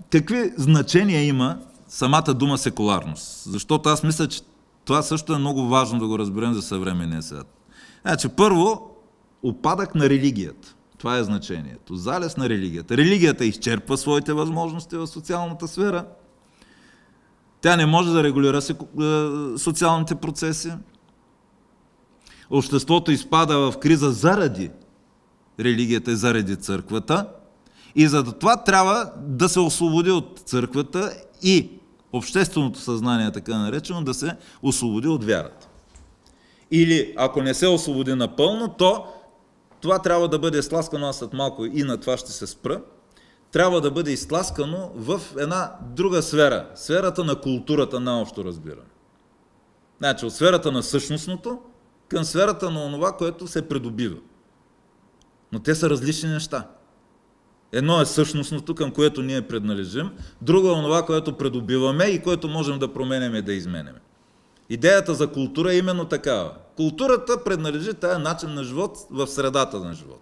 какви значения има самата дума секуларност? Защото аз мисля, че това също е много важно да го разберем за съвременния свят. Значи, първо, упадък на религията. Това е значението. Залез на религията. Религията изчерпва своите възможности в социалната сфера. Тя не може да регулира социалните процеси. Обществото изпада в криза заради религията и заради църквата. И за това трябва да се освободи от църквата и общественото съзнание, така наречено, да се освободи от вярата. Или ако не се освободи напълно, то това трябва да бъде изтласкано, аз след малко и на това ще се спра, трябва да бъде изтласкано в една друга сфера, сферата на културата на общо разбиране. Значи от сферата на същностното към сферата на онова, което се придобива. Но те са различни неща. Едно е същностното, към което ние принадлежим, друго е онова, което придобиваме и което можем да променяме и да изменяме. Идеята за култура е именно такава. Културата принадлежи този начин на живот в средата на живот.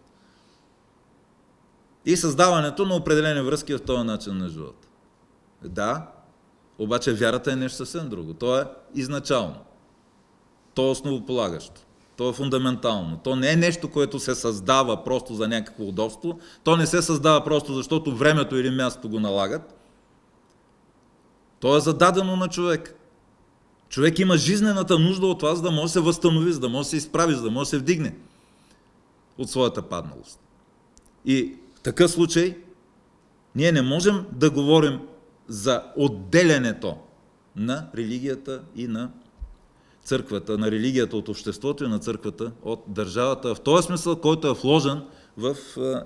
И създаването на определени връзки в този начин на живот. Да, обаче вярата е нещо съвсем друго. То е изначално. То е основополагащо. То е фундаментално. То не е нещо, което се създава просто за някакво удобство. То не се създава просто защото времето или мястото го налагат. То е зададено на човек. Човек има жизнената нужда от това, за да може да се възстанови, за да може да се изправи, за да може да се вдигне от своята падналост. И в такъв случай ние не можем да говорим за отделянето на религията и на църквата, на религията от обществото и на църквата от държавата, в този смисъл, който е вложен в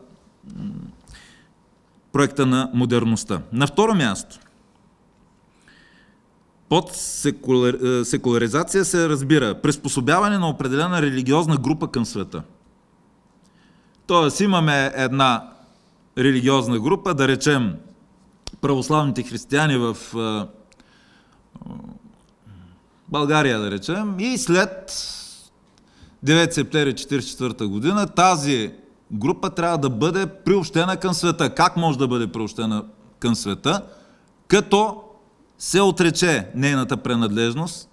проекта на модерността. На второ място, под секуларизация се разбира приспособяване на определена религиозна група към света. Тоест имаме една религиозна група, да речем православните християни в България, да речем, и след 9 септември 1944 година тази група трябва да бъде приобщена към света. Как може да бъде приобщена към света? Като се отрече нейната принадлежност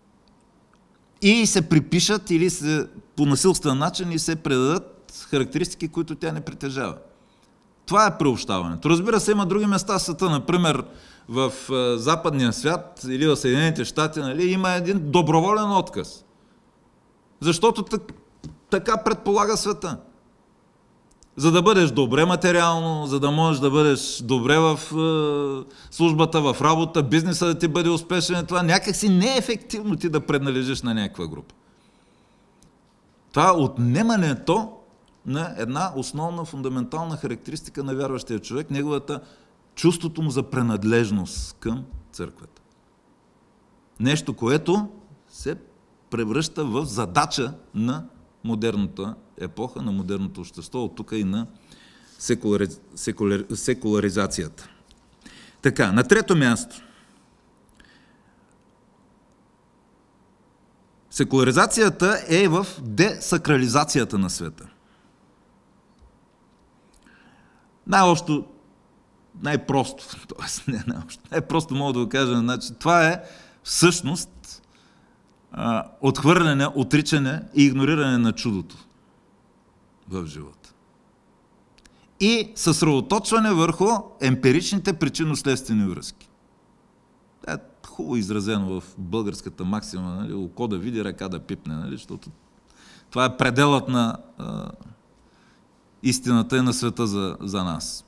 и се припишат или по насилствен начин и се предадат характеристики, които тя не притежава. Това е приобщаването. Разбира се, има други места в света, например в западния свят или в Съединените щати, нали, има един доброволен отказ. Защото така предполага света. За да бъдеш добре материално, за да можеш да бъдеш добре в службата, в работа, бизнеса да ти бъде успешен, това някакси не е ефективно ти да принадлежиш на някаква група. Това е отнемането на една основна фундаментална характеристика на вярващия човек, неговата чувството му за принадлежност към църквата. Нещо, което се превръща в задача на модерната епоха, на модерното общество, от тук и на секуларизацията. Така, на трето място. Секуларизацията е в десакрализацията на света. Най-общо, най-просто, т.е. не най-общо, най-просто мога да го кажа, значи, това е всъщност отхвърляне, отричане и игнориране на чудото в живота. И съсредоточване върху емпиричните причинно-следствени връзки. Това е хубаво изразено в българската максима, нали? Око да види, ръка да пипне, нали? Защото това е пределът на истината и на света за нас.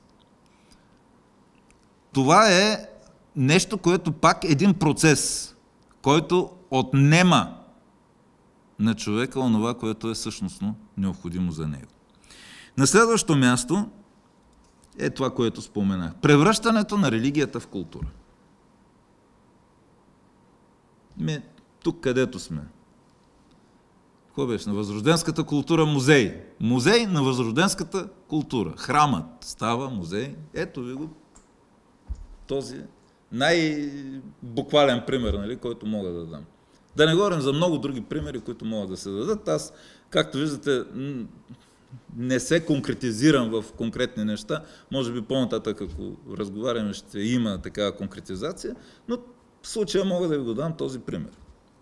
Това е нещо, което пак е един процес, който отнема на човека онова, което е същностно необходимо за него. На следващо място е това, което споменах. Превръщането на религията в култура. Тук, където сме. Какво беше? На възрожденската култура музей. Музей на възрожденската култура. Храмът става музей. Ето ви го. Този най-буквален пример, нали, който мога да дам. Да не говорим за много други примери, които могат да се дадат. Аз, както виждате, не се конкретизирам в конкретни неща. Може би по-нататък, ако разговаряме, ще има такава конкретизация, но в случая мога да ви го дам този пример.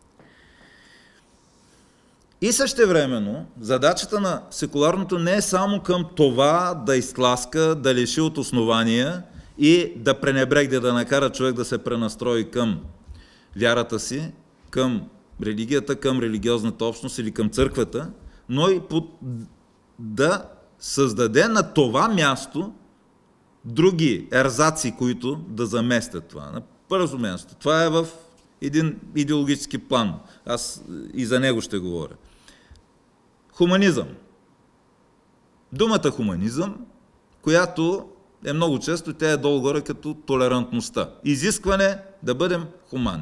И същевременно, задачата на секуларното не е само към това да изтласка, да лиши от основания и да пренебрегне, да накара човек да се пренастрои към вярата си, към религията, към религиозната общност или към църквата, но и да създаде на това място други ерзаци, които да заместят това. На първо място. Това е в един идеологически план. Аз и за него ще говоря. Хуманизъм. Думата хуманизъм, която е много често, тя е долу-горе като толерантността. Изискване да бъдем хуманни.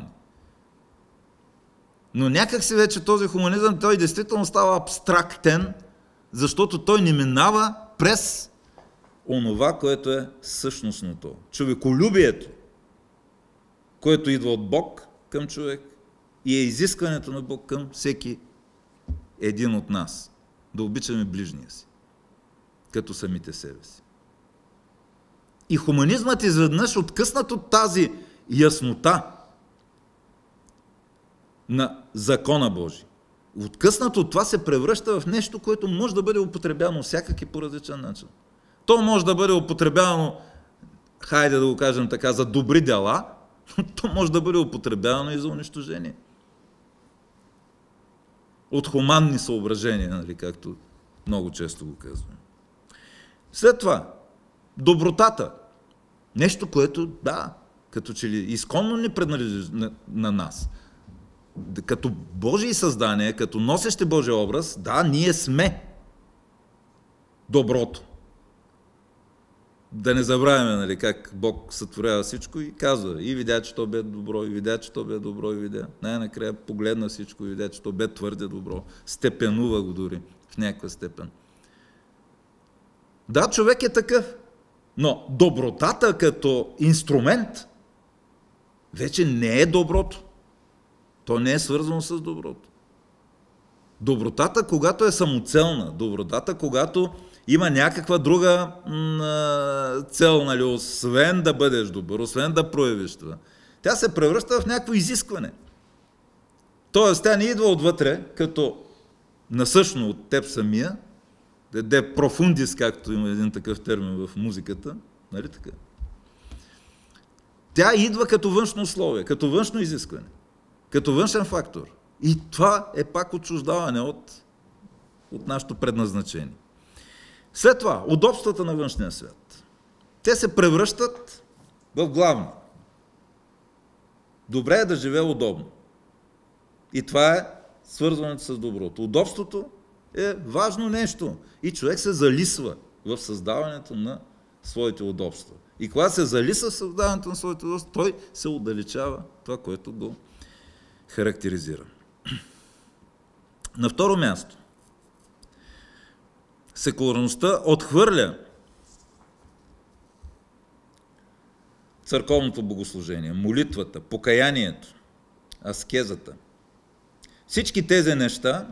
Но някак си вече този хуманизъм, той действително става абстрактен, защото той не минава през онова, което е същностното. Човеколюбието, което идва от Бог към човек и е изискването на Бог към всеки един от нас. Да обичаме ближния си, като самите себе си. И хуманизмът изведнъж откъснат от тази яснота на закона Божий. Откъснато от това се превръща в нещо, което може да бъде употребявано всякак по различен начин. То може да бъде употребявано, хайде да го кажем така, за добри дела, но то може да бъде употребявано и за унищожение. От хуманни съображения, нали, както много често го казваме. След това, добротата. Нещо, което, да, като че ли изконно не принадлежи на нас. Като Божии създания, като носещи Божия образ, да, ние сме доброто. Да не забравяме, нали, как Бог сътворява всичко и казва, и видя, че то бе добро, и видя, че то бе добро, и видя. Най-накрая погледна всичко и видя, че то бе твърде добро. Степенува го дори в някаква степен. Да, човек е такъв, но добротата като инструмент вече не е доброто. То не е свързано с доброто. Добротата, когато е самоцелна, добротата, когато има някаква друга цел, нали, освен да бъдеш добър, освен да проявиш това, тя се превръща в някакво изискване. Тоест, тя не идва отвътре, като насъщно от теб самия, де профундис, както има един такъв термин в музиката, нали така? Тя идва като външно условие, като външно изискване, като външен фактор. И това е пак отчуждаване от нашето предназначение. След това, удобствата на външния свят. Те се превръщат в главно. Добре е да живее удобно. И това е свързването с доброто. Удобството е важно нещо. И човек се залисва в създаването на своите удобства. И когато се залисва в създаването на своите удобства, той се отдалечава това, което го характеризира. На второ място, секуларността отхвърля църковното богослужение, молитвата, покаянието, аскезата. Всички тези неща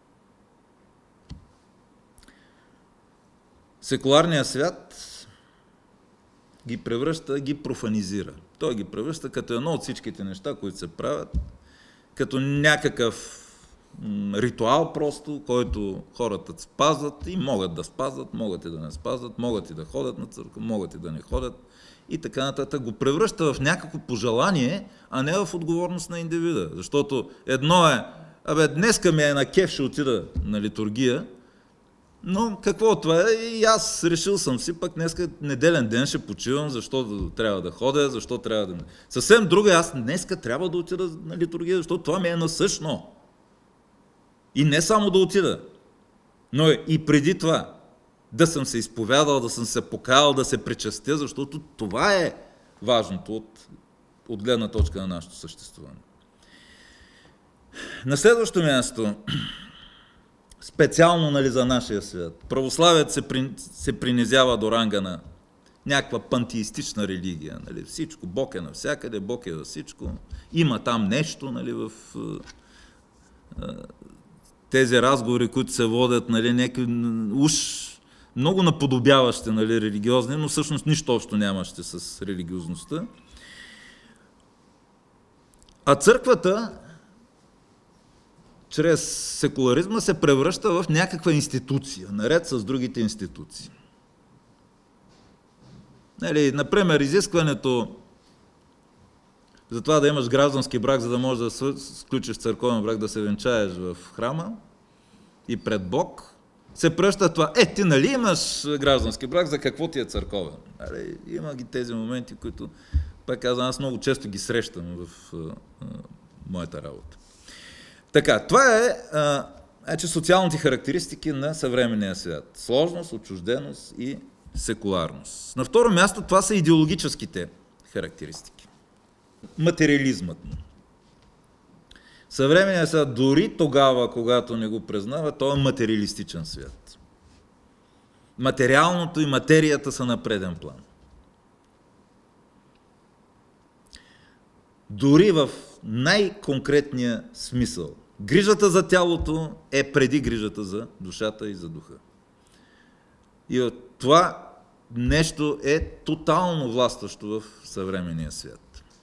секуларният свят ги превръща, ги профанизира. Той ги превръща като едно от всичките неща, които се правят, като някакъв ритуал просто, който хората спазват и могат да спазват, могат и да не спазват, могат и да ходят на църква, могат и да не ходят и така нататък. Го превръща в някакво пожелание, а не в отговорност на индивида. Защото едно е, днеска ми е на кеф, ще отида на литургия, но какво това е? И аз решил съм си, пък днеска неделен ден ще почивам, защо трябва да ходя, защо трябва да... Съвсем друго, аз днеска трябва да отида на литургия, защото това ми е насъщно. И не само да отида, но и преди това да съм се изповядал, да съм се покаял, да се причастя, защото това е важното от гледна точка на нашето съществуване. На следващо място, специално, нали, за нашия свят, православият се принизява до ранга на някаква пантеистична религия. Нали, всичко, Бог е навсякъде, Бог е във всичко. Има там нещо, нали, в тези разговори, които се водят, нали, някакви уж много наподобяващи, нали, религиозни, но всъщност нищо общо нямащи с религиозността. А църквата чрез секуларизма се превръща в някаква институция, наред с другите институции. Нали, например, изискването за това да имаш граждански брак, за да можеш да сключиш църковен брак, да се венчаеш в храма и пред Бог, се превръща това. Ти нали имаш граждански брак, за какво ти е църковен? Нали, има ги тези моменти, които, пак казвам, аз много често ги срещам в моята работа. Така, това е социалните характеристики на съвременния свят. Сложност, отчужденост и секуларност. На второ място това са идеологическите характеристики. Материализмът. Съвременният свят, дори тогава, когато не го признава, той е материалистичен свят. Материалното и материята са на преден план. Дори в най-конкретния смисъл. Грижата за тялото е преди грижата за душата и за духа. И от това нещо е тотално властващо в съвременния свят.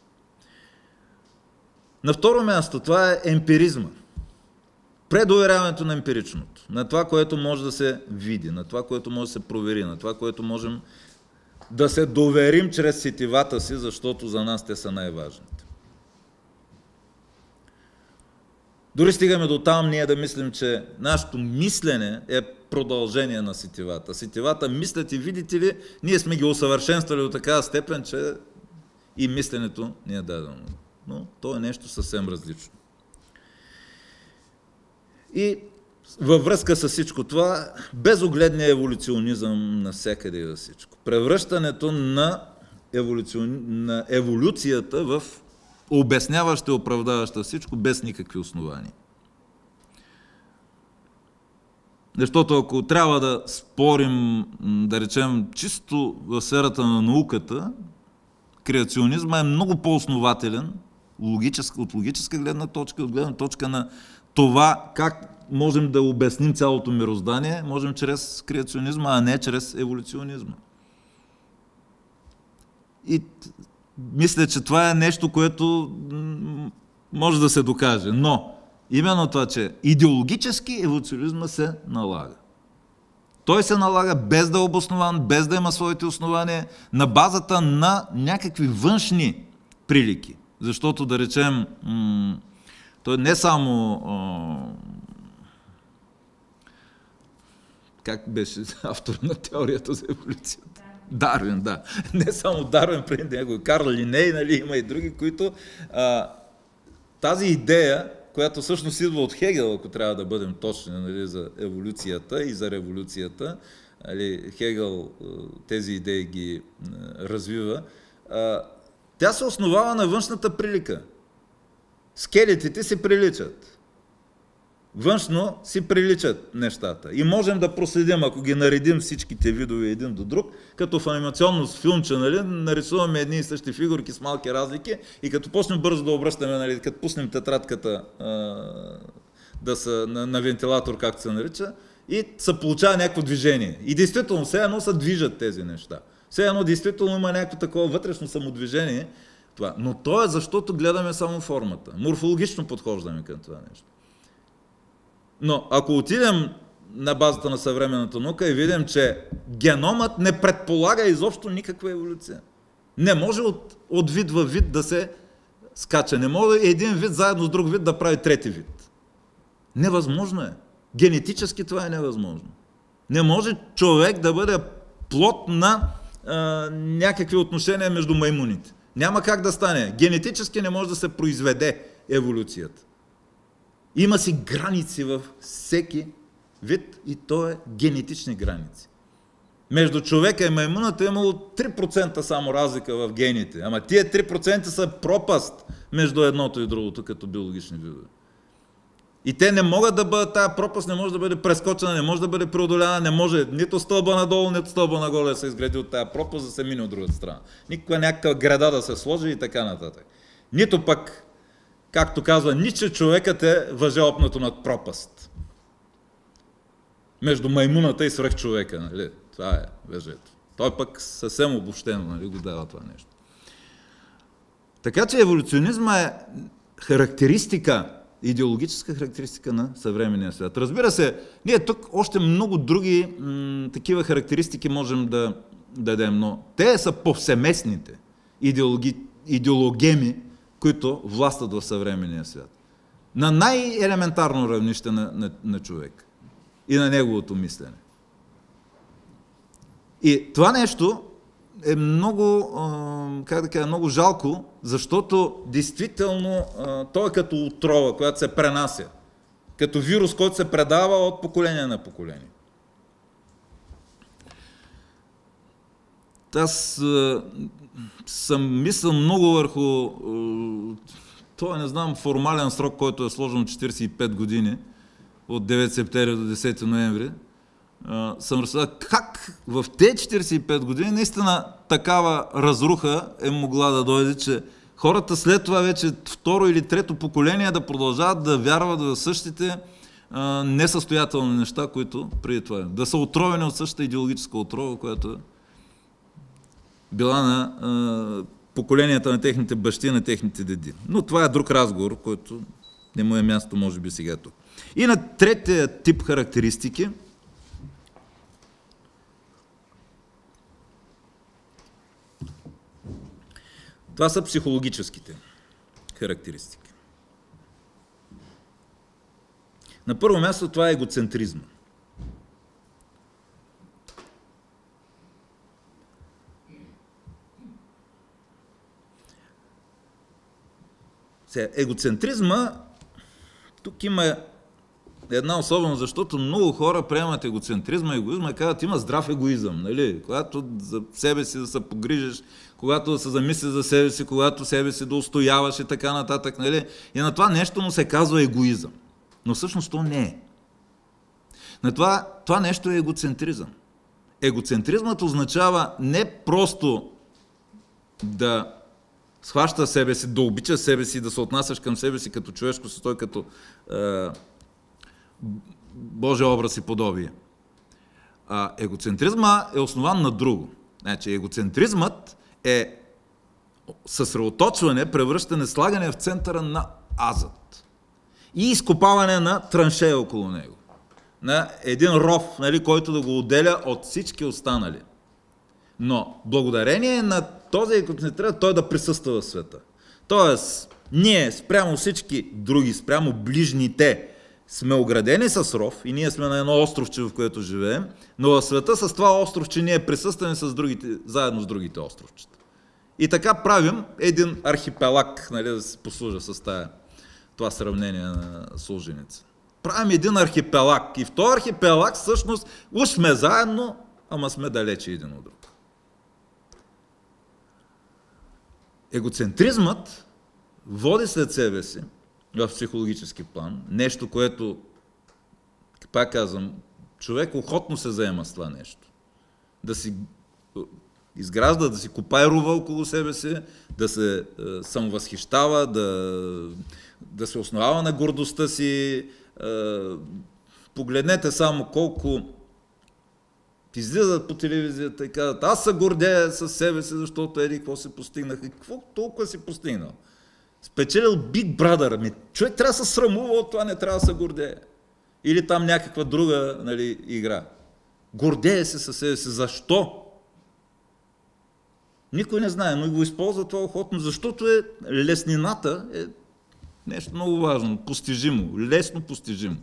На второ място, това е емпиризма. Предоверяването на емпиричното, на това, което може да се види, на това, което може да се провери, на това, което можем да се доверим чрез сетивата си, защото за нас те са най-важните. Дори стигаме до там ние да мислим, че нашето мислене е продължение на сетивата. Сетивата мислят и видите ли, ние сме ги усъвършенствали до такава степен, че и мисленето ни е дадено. Но то е нещо съвсем различно. И във връзка с всичко това, безогледния еволюционизъм навсякъде и във всичко. Превръщането на еволюцията в обясняваща и оправдаваща всичко без никакви основания. Защото ако трябва да спорим, да речем, чисто в сферата на науката, креационизма е много по-основателен от логическа гледна точка, от гледна точка на това как можем да обясним цялото мироздание, можем чрез креационизма, а не чрез еволюционизма. И мисля, че това е нещо, което може да се докаже. Но именно това, че идеологически еволюционизма се налага. Той се налага без да е обоснован, без да има своите основания, на базата на някакви външни прилики. Защото, да речем, той не само... как беше автор на теорията за еволюцията? Дарвин, да. Не само Дарвин преди него, Карл Линей, нали, има и други, които тази идея, която всъщност идва от Хегел, ако трябва да бъдем точни, нали, за еволюцията и за революцията, нали, Хегел тези идеи ги развива, тя се основава на външната прилика. Скелетите си приличат. Външно си приличат нещата. И можем да проследим, ако ги наредим всичките видове един до друг, като в анимационно филмче, нали, нарисуваме едни и същи фигурки с малки разлики и като почнем бързо да обръщаме, нали, като пуснем тетрадката на вентилатор, както се нарича, и се получава някакво движение. И действително, все едно се движат тези неща. Все едно действително има някакво такова вътрешно самодвижение. Това. Но то е защото гледаме само формата. Морфологично подхождаме към това нещо. Но ако отидем на базата на съвременната наука и видим, че геномът не предполага изобщо никаква еволюция. Не може от вид във вид да се скача. Не може един вид заедно с друг вид да прави трети вид. Невъзможно е. Генетически това е невъзможно. Не може човек да бъде плод на някакви отношения между маймуните. Няма как да стане. Генетически не може да се произведе еволюцията. Има си граници във всеки вид и то е генетични граници. Между човека и маймуната е имало 3% само разлика в гените. Ама тия 3% са пропаст между едното и другото като биологични видове. И те не могат да бъдат, тая пропаст не може да бъде прескочена, не може да бъде преодоляна, не може нито стълба надолу, нито стълба нагоре да се изгради от тая пропаст, да се мине от другата страна. Никога някаква града да се сложи и така нататък. Нито пък, както казва Ниче, човекът е въжеопнато над пропаст. между маймуната и свръхчовека. Нали? Това е въжето. Той пък съвсем обобщено, нали, го дава това нещо. Така че еволюционизма е характеристика, идеологическа характеристика на съвременния свят. Разбира се, ние тук още много други такива характеристики можем да дадем, но те са повсеместните идеологеми, които властват в съвременния свят. На най-елементарно равнище на човек и на неговото мислене. И това нещо е много, как да кажа, много жалко, защото действително то е като отрова, която се пренася. Като вирус, който се предава от поколение на поколение. Аз съм мислил много върху това, не знам, формален срок, който е сложен 45 години, от 9 септември до 10 ноември. Съм разсъждал как в тези 45 години наистина такава разруха е могла да дойде, че хората след това вече второ или трето поколение да продължават да вярват в същите несъстоятелни неща, които преди това. Да са отровени от същата идеологическа отрова, която е била на поколенията на техните бащи и на техните деди. Но това е друг разговор, който не му е място, може би, сега тук. И на третия тип характеристики, това са психологическите характеристики. На първо място това е егоцентризма. Егоцентризма, тук има една особеност, защото много хора приемат егоцентризма, егоизма и казват, има здрав егоизъм, нали? Когато за себе си да се погрижиш, когато да се замислиш за себе си, когато себе си да устояваш и така нататък, нали? И на това нещо му се казва егоизъм. Но всъщност то не е. На това нещо е егоцентризъм. Егоцентризмът означава не просто да схваща себе си, да обичаш себе си, да се отнасяш към себе си като човешко състой, като Божия образ и подобие. Егоцентризма е основан на друго. Значи, егоцентризмът е съсредоточване, превръщане, слагане в центъра на азът и изкопаване на траншея около него. На един ров, нали, който да го отделя от всички останали. Но благодарение на този егоцентризъм той да присъства в света. Тоест, ние спрямо всички други, спрямо ближните, сме оградени с ров и ние сме на едно островче, в което живеем, но в света с това островче ние присъстваме с другите, заедно с другите островчета. И така правим един архипелаг, нали, да се послужа с това сравнение на Солженицин. Правим един архипелаг и в този архипелаг всъщност уж сме заедно, ама сме далече един от друг. Егоцентризмът води след себе си в психологически план нещо, което, пак казвам, човек охотно се заема с това нещо. Да си изгражда, да си копае рова около себе си, да се самовъзхищава, да се основава на гордостта си. Погледнете само колко излизат по телевизията и казват, аз се гордея със себе си, защото еди какво си постигнах. И какво толкова си постигнал? Спечелил Big Brother. Човек трябва да се срамува от това, не трябва да се гордее. Или там някаква друга, нали, игра. Гордее се със себе си. Защо? Никой не знае, но го използва това охотно, защото леснината е нещо много важно, постижимо, лесно постижимо.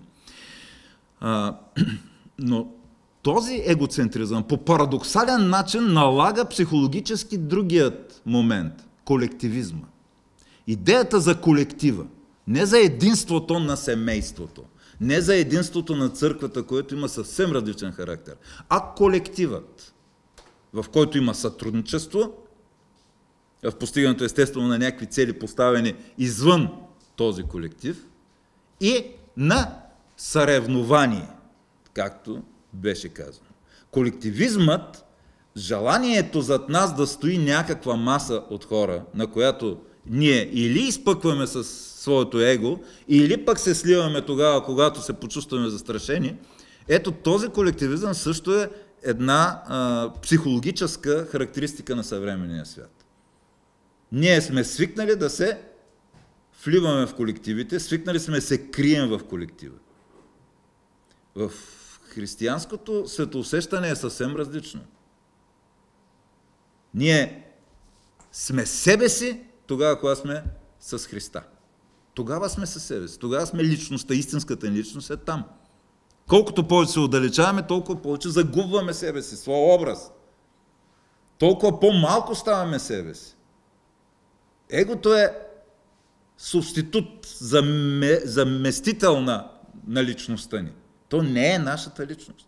Но този егоцентризъм по парадоксален начин налага психологически другият момент – колективизма. Идеята за колектива, не за единството на семейството, не за единството на църквата, което има съвсем различен характер, а колективът, в който има сътрудничество, в постигането естествено на някакви цели поставени извън този колектив и на съревнование, както беше казано. Колективизмът, желанието зад нас да стои някаква маса от хора, на която ние или изпъкваме със своето его, или пък се сливаме тогава, когато се почувстваме застрашени, Ето този колективизъм също е една психологическа характеристика на съвременния свят. Ние сме свикнали да се вливаме в колективите, свикнали сме да се крием в колектива. В християнското светоусещане е съвсем различно. Ние сме себе си тогава, когато сме с Христа. Тогава сме със себе си. Тогава сме личността, истинската личност е там. Колкото повече се отдалечаваме, толкова повече загубваме себе си, своя образ. Толкова по-малко ставаме себе си. Егото е субститут, заместител на личността ни. То не е нашата личност.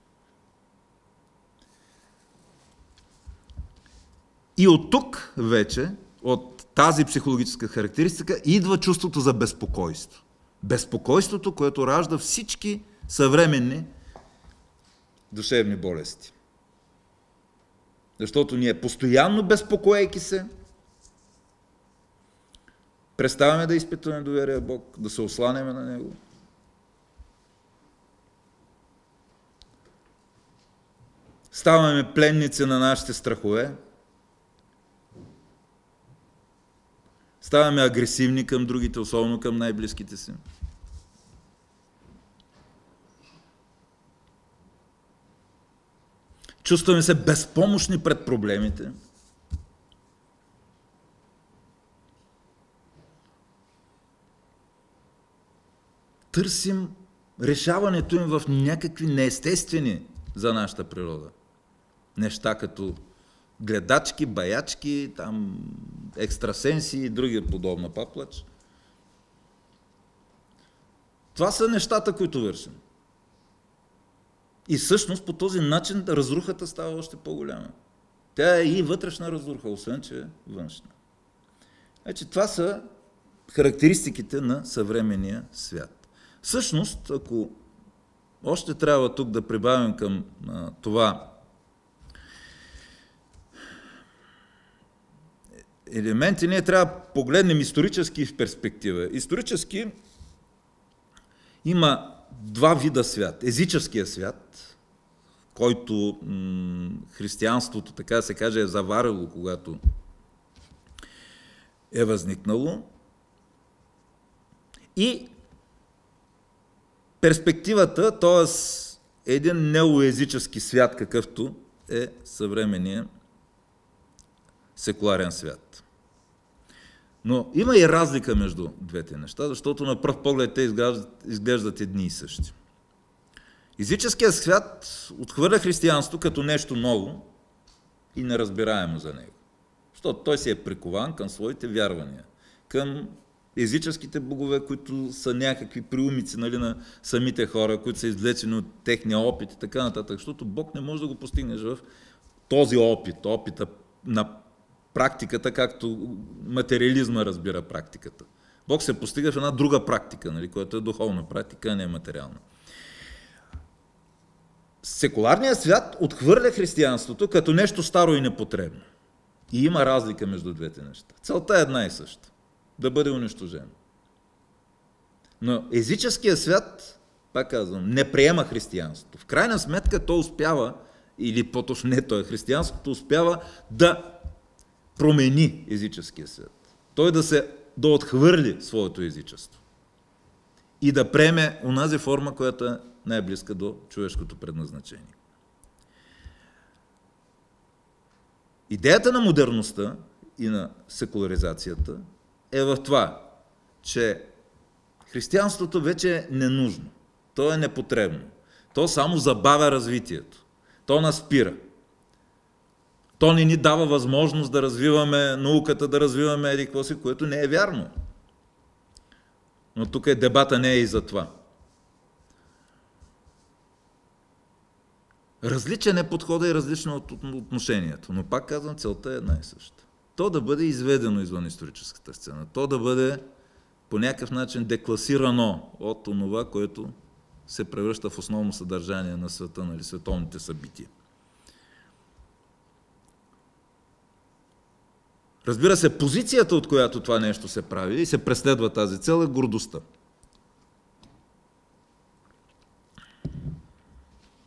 И от тук вече, от тази психологическа характеристика, идва чувството за безпокойство. Безпокойството, което ражда всички съвременни душевни болести. Защото ние постоянно безпокоейки се, преставаме да изпитваме доверие в Бог, да се осланяме на Него. Ставаме пленници на нашите страхове. Ставаме агресивни към другите, особено към най-близките си. Чувстваме се безпомощни пред проблемите. Търсим решаването им в някакви неестествени за нашата природа неща, като гледачки, баячки, там, екстрасенси и други подобна паплач. Това са нещата, които вършим. И всъщност по този начин разрухата става още по-голяма. Тя е и вътрешна разруха, освен че е външна. Значи, това са характеристиките на съвременния свят. Всъщност, ако още трябва тук да прибавим към това елементи, ние трябва да погледнем исторически в перспектива. Исторически има два вида свят. Езическия свят, който християнството, така да се каже, е заварило, когато е възникнало. И перспективата, т.е. един неоезически свят, какъвто е съвременния секуларен свят. Но има и разлика между двете неща, защото на пръв поглед те изглеждат едни и същи. Езическият свят отхвърля християнство като нещо ново и неразбираемо за него. Защото той си е прикован към своите вярвания, към езическите богове, които са някакви приумици, нали, на самите хора, които са извлечени от техния опит и така нататък. Защото Бог не може да го постигнеш в този опит, опита на практиката, както материализма разбира практиката. Бог се постига в една друга практика, нали, която е духовна практика, а не е материална. Секуларният свят отхвърля християнството като нещо старо и непотребно. И има разлика между двете неща. Целта е една и съща. Да бъде унищожено. Но езическият свят, пак казвам, не приема християнството. В крайна сметка то успява, или по-точно не той, християнството успява да промени езическия свят. Той да отхвърли своето езичество. И да приеме онази форма, която е най-близка до човешкото предназначение. Идеята на модерността и на секуларизацията е в това, че християнството вече е ненужно. То е непотребно. То само забавя развитието. То нас спира. То не ни дава възможност да развиваме науката, да развиваме еди-какво си, което не е вярно. Но тук дебата не е и за това. Различен е подхода и различно от отношението, но пак казвам, целта е една и съща. То да бъде изведено извън историческата сцена, то да бъде по някакъв начин декласирано от онова, което се превръща в основно съдържание на света, нали, световните събития. Разбира се, позицията, от която това нещо се прави и се преследва тази цел, е гордостта.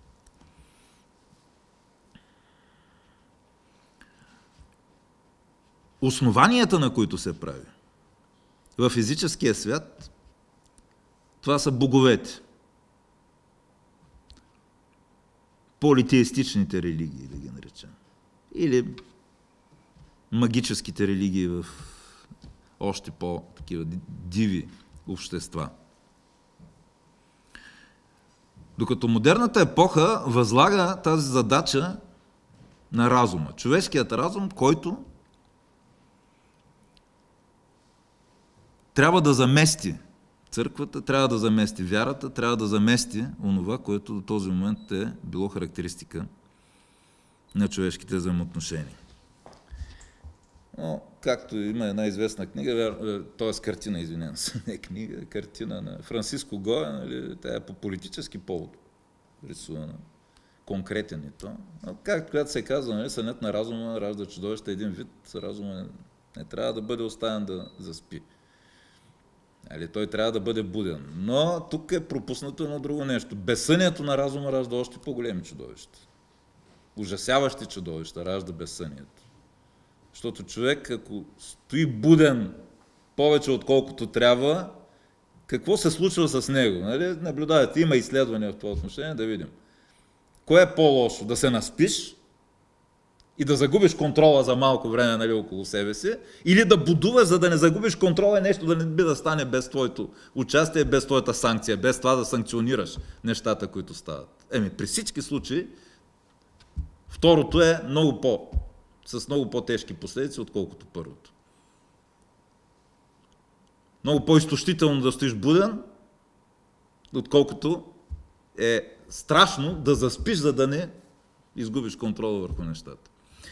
основанията, на които се прави. В физическия свят това са боговете. Политеистичните религии, да ги наречем. Или магическите религии в още по-такива диви общества. Докато модерната епоха възлага тази задача на разума. Човешкият разум, който трябва да замести църквата, трябва да замести вярата, трябва да замести онова, което до този момент е било характеристика на човешките взаимоотношения. Но, както има една известна книга, т.е. картина, извинявам се, не книга, картина на Франциско Гоя, нали, тя е по политически повод рисувана, конкретен и то. Но, както когато се казва, нали, сънят на разума ражда чудовище, един вид, разума не трябва да бъде оставен да заспи. Али, той трябва да бъде буден. Но тук е пропуснато едно друго нещо. Безсънието на разума ражда още по-големи чудовища. Ужасяващи чудовища ражда безсънието. Защото човек, ако стои буден повече отколкото трябва, какво се случва с него? Нали? Наблюдавате, има изследвания в това отношение, да видим. Кое е по-лошо? Да се наспиш и да загубиш контрола за малко време, нали, около себе си, или да будуваш, за да не загубиш контрола и нещо да не би да стане без твоето участие, без твоята санкция, без това да санкционираш нещата, които стават. При всички случаи, второто е с много по-тежки последици, отколкото първото. Много по-изтощително да стоиш буден, отколкото е страшно да заспиш, за да не изгубиш контрола върху нещата.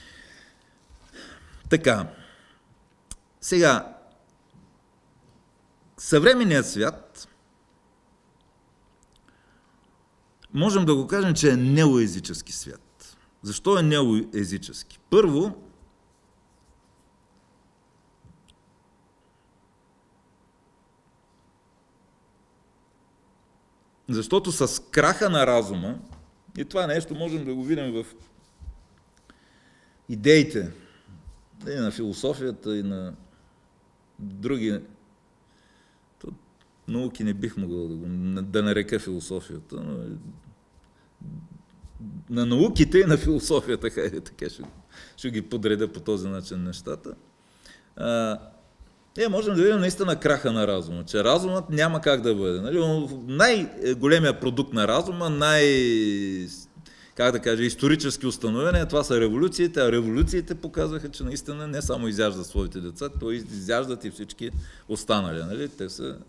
Така, сега, съвременният свят, можем да го кажем, че е неоезически свят. Защо е неоезически? Първо, защото с краха на разума, и това нещо можем да го видим в идеите и на философията, и на други науки, не бих могъл да нарека философията, но на науките и на философията, хайде така ще ги подредя по този начин нещата. Можем да видим наистина краха на разума, че разумът няма как да бъде. Нали? Най-големият продукт на разума, исторически установения, това са революциите, а революциите показваха, че наистина не само изяждат своите деца, то изяждат и всички останали. Нали? Те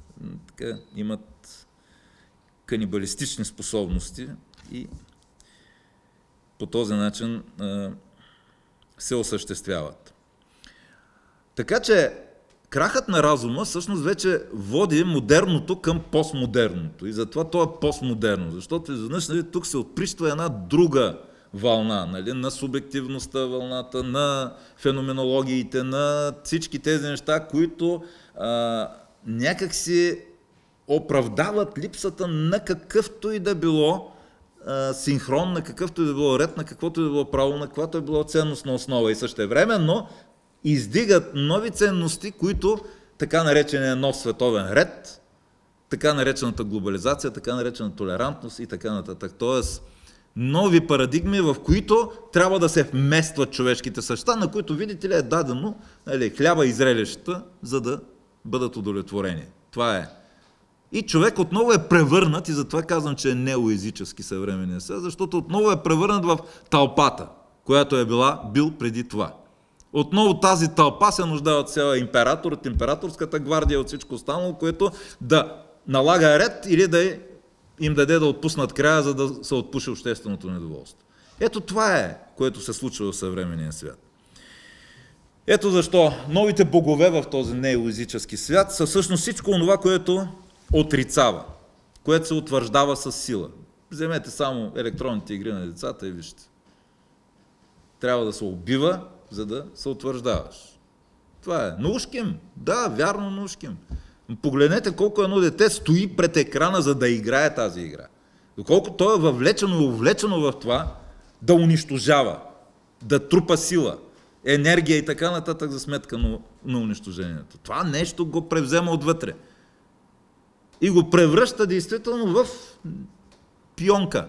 имат канибалистични способности и по този начин се осъществяват. Така че крахът на разума всъщност вече води модерното към постмодерното. И затова то е постмодерно, защото изведнъж, нали, тук се отприщва една друга вълна, нали, на субективността, вълната, на феноменологиите, на всички тези неща, които някак си оправдават липсата на какъвто и да било синхрон, на какъвто и да било ред, на каквото и да било право, на каквато е било ценностна основа. И същевременно издигат нови ценности, които така наречения нов световен ред, така наречената глобализация, така наречена толерантност и така нататък. Тоест, нови парадигми, в които трябва да се вместват човешките същества, на които, видите ли, е дадено, нали, хляба и зрелищата, за да бъдат удовлетворени. Това е. И човек отново е превърнат, и затова казвам, че е неоезически съвременния свят, защото отново е превърнат в тълпата, която е бил преди това. Отново тази тълпа се нуждае от цяла император, от императорската гвардия, от всичко останало, което да налага ред или да им даде да отпуснат края, за да се отпуши общественото недоволство. Ето това е, което се случва в съвременния свят. Ето защо новите богове в този неоезически свят са всъщност всичко това, което отрицава, което се утвърждава с сила. Вземете само електронните игри на децата и вижте. Трябва да се убива, за да се утвърждаваш. Това е. Наушким. Да, вярно наушким. Погледнете колко едно дете стои пред екрана, за да играе тази игра. Доколко то е въвлечено и увлечено в това да унищожава, да трупа сила, енергия и така нататък за сметка на унищожението. Това нещо го превзема отвътре. И го превръща действително в пионка.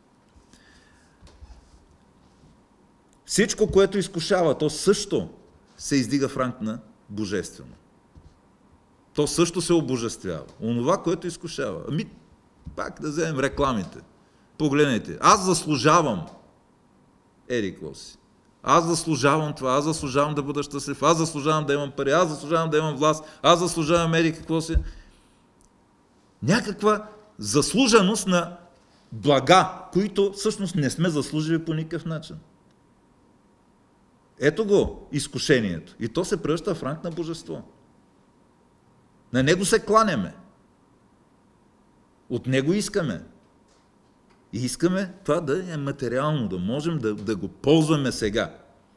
Всичко, което изкушава, то също се издига в ранг на божествено. То също се обожествява. Онова, което изкушава. Пак да вземем рекламите. Погледнете. Аз заслужавам. Еди, какво си? Аз заслужавам това, аз заслужавам да бъда щастлив, аз заслужавам да имам пари, аз заслужавам да имам власт, аз заслужавам еди, какво си? Някаква заслуженост на блага, които всъщност не сме заслужили по никакъв начин. Ето го изкушението. И то се превръща в ранг на божество. На него се кланяме. От него искаме. И искаме това да е материално, да можем да го ползваме сега.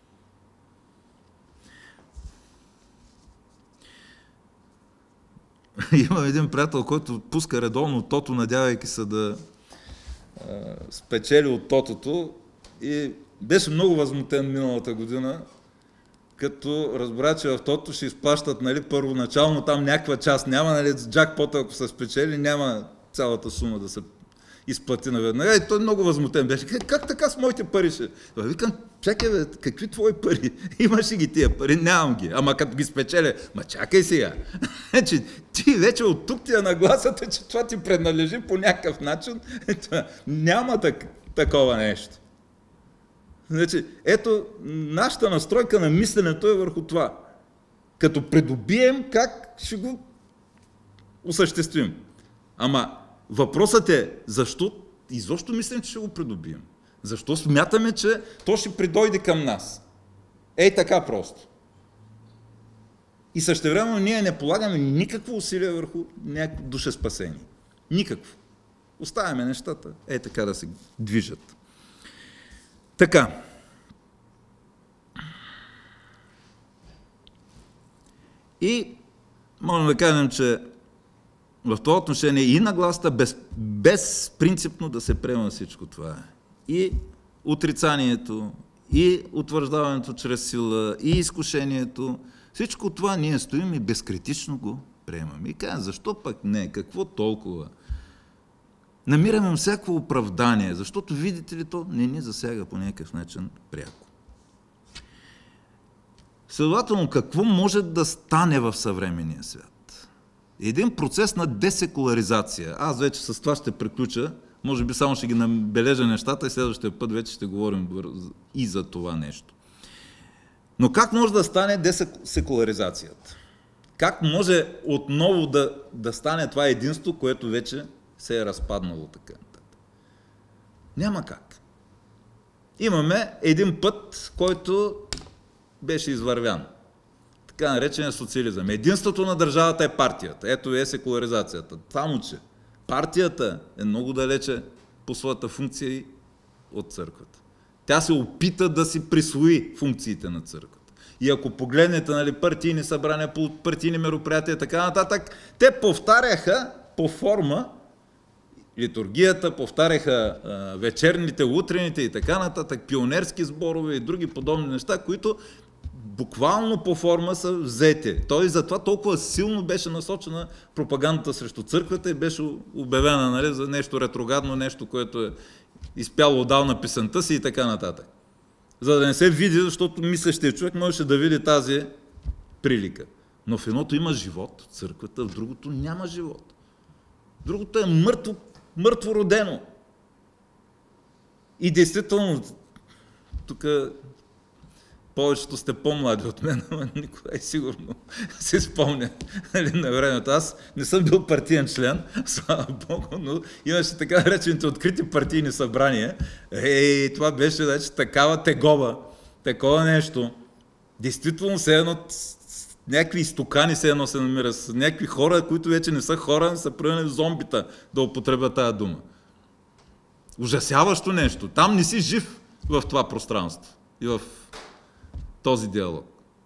Имам един приятел, който пуска редовно тото, надявайки се да спечели от тотото, и беше много възмутен миналата година, като разбра, че в тото ще изплащат, нали, първоначално там някаква част, няма, нали, джакпота, ако се спечели, няма цялата сума да се изплати наведнага. И той много възмутен беше. Как така с моите пари ще? Викам, чакай бе, какви твои пари? Имаш ли ги тия пари? Нямам ги. Ама като ги спечеля, чакай сега. Ти вече от тук ти е нагласата, че това ти принадлежи по някакъв начин. Няма такова нещо. Значи, ето, нашата настройка на мисленето е върху това. Като придобием, как ще го осъществим. Ама въпросът е, защо изобщо мислим, че ще го придобием? Защо смятаме, че то ще придойде към нас? Ей така просто. И същевременно ние не полагаме никакво усилие върху някакво душеспасение. Никакво. Оставяме нещата, така да се движат. Така. И можем да кажем, че в това отношение и нагласата безпринципно да се приема всичко това. И отрицанието, и утвърждаването чрез сила, и изкушението. Всичко това ние стоим и безкритично го приемаме. И казвам, защо пък не? Какво толкова? Намираме всякакво оправдание, защото, видите ли, то не ни засяга по някакъв начин пряко. Следователно, какво може да стане в съвременния свят? Един процес на десекуларизация. Аз вече с това ще приключа, може би само ще ги набележа нещата и следващия път вече ще говорим и за това нещо. Но как може да стане десекуларизацията? Как може отново да стане това единство, което вече се е разпаднало така? Няма как. Имаме един път, който беше извървян. Така наречен социализъм. Единството на държавата е партията. Ето е секуларизацията. Само че партията е много далече по своята функция и от църквата. Тя се опита да си присвои функциите на църквата. И ако погледнете, нали, партийни събрания, партийни мероприятия и така нататък, те повтаряха по форма литургията, повтаряха вечерните, утрените и така нататък, пионерски сборове и други подобни неща, които буквално по форма са взети. Той затова толкова силно беше насочена пропагандата срещу църквата и беше обявена, нали, за нещо ретроградно, нещо, което е изпяло отдавна песента си и така нататък. За да не се види, защото мислещият човек можеше да види тази прилика. Но в едното има живот, църквата, в другото няма живот. Другото е мъртво родено. И действително, тук повечето сте по-млади от мен, но Николай сигурно се спомня, нали, на времето. Аз не съм бил партиен член, слава Богу, но имаше така наречените открити партийни събрания. Това беше, значи, такава тегоба, такова нещо. Действително се едно някакви изтокани се едно се намира, с някакви хора, които вече не са хора, са превърнали в зомбита, да употребя тая дума. Ужасяващо нещо. Там не си жив в това пространство и в този диалог.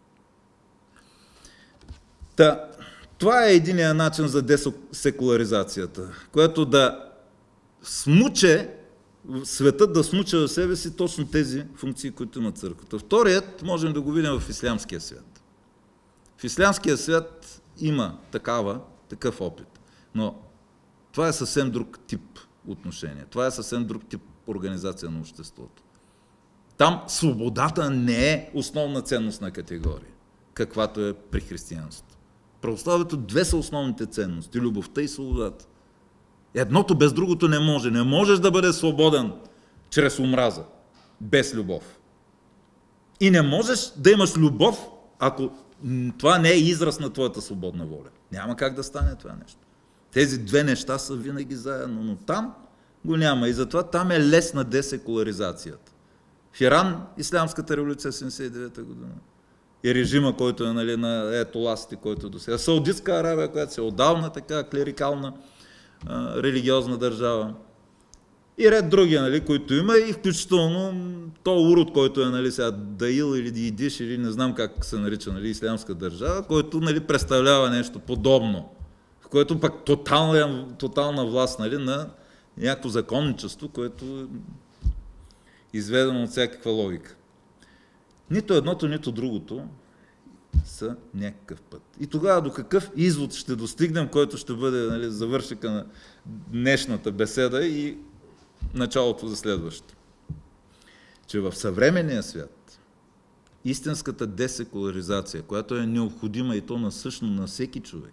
Това е единият начин за десекуларизацията, което да смуче светът да смуча в себе си точно тези функции, които има църквата. Вторият можем да го видим в ислямския свят. В ислямския свят има такъв опит, но това е съвсем друг тип отношение. Това е съвсем друг тип организация на обществото. Там свободата не е основна ценностна категория, каквато е при християнството. Православието две са основните ценности – любовта и свободата. Едното без другото не може. Не можеш да бъдеш свободен чрез омраза, без любов. И не можеш да имаш любов, ако това не е израз на твоята свободна воля. Няма как да стане това нещо. Тези две неща са винаги заедно, но там го няма. И затова там е лесна десекуларизацията. В Иран, ислямската революция 79-та година, и режима, който е на етоласите, който е до сега. Саудитска Арабия, която се отдавна така клерикална, религиозна държава. И ред други, които има, и включително то урод, който е сега Даил или Дидиш, или не знам как се нарича ислямска държава, който представлява нещо подобно, в което пък тотална власт на някакво законничество, което е изведено от всякаква логика. Нито едното, нито другото са някакъв път. И тогава до какъв извод ще достигнем, който ще бъде завършика на днешната беседа и началото за следващото. Че в съвременния свят истинската десекуларизация, която е необходима и то насъщно на всеки човек,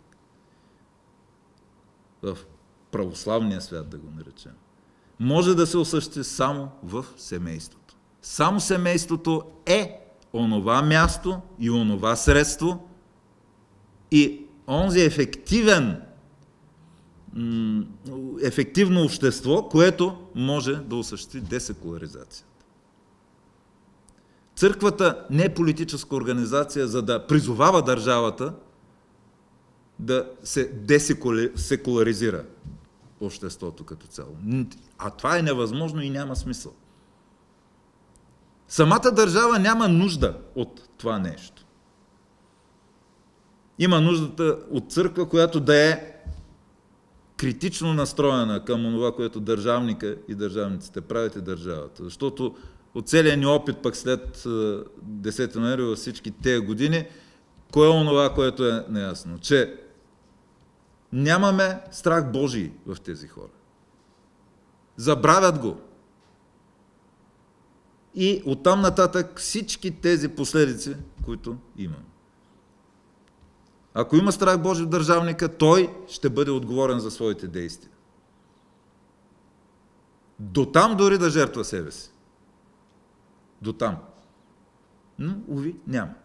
в православния свят да го наречем, може да се осъществи само в семейството. Само семейството е онова място и онова средство и онзи ефективно общество, което може да осъществи десекуларизацията. Църквата не е политическа организация, за да призовава държавата да се десекуларизира обществото като цяло. А това е невъзможно и няма смисъл. Самата държава няма нужда от това нещо. Има нуждата от църква, която да е критично настроена към това, което държавника и държавниците правят и държавата. Защото от целия ни опит пък след 10 ноември във всички тези години, кое е онова, което е неясно? Че нямаме страх Божий в тези хора. Забравят го. И оттам нататък всички тези последици, които имам. Ако има страх Божий в държавника, той ще бъде отговорен за своите действия. Дотам дори да жертва себе си. Дотам. Но, уви, няма.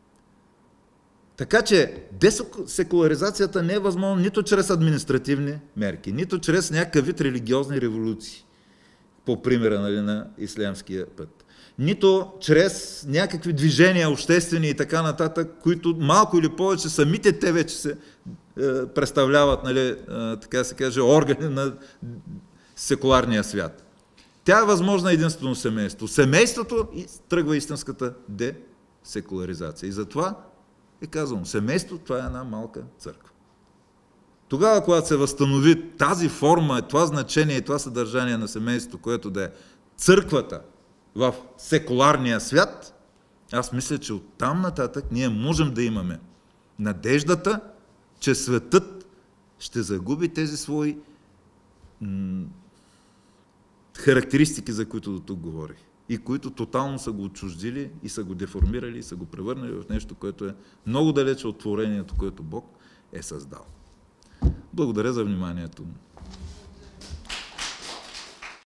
Така че десекуларизацията не е възможна нито чрез административни мерки, нито чрез някакъв вид религиозни революции, по примера на ислямския път. Нито чрез някакви движения, обществени и така нататък, които малко или повече самите те вече се представляват, така се каже, органи на секуларния свят. Тя е възможна единствено семейство. Семейството тръгва истинската десекуларизация. И затова е казано, семейство това е една малка църква. Тогава, когато се възстанови тази форма, това значение и това съдържание на семейството, което да е църквата в секуларния свят, аз мисля, че оттам нататък ние можем да имаме надеждата, че светът ще загуби тези свои характеристики, за които до тук говорих, и които тотално са го отчуждили и са го деформирали и са го превърнали в нещо, което е много далече от творението, което Бог е създал. Благодаря за вниманието.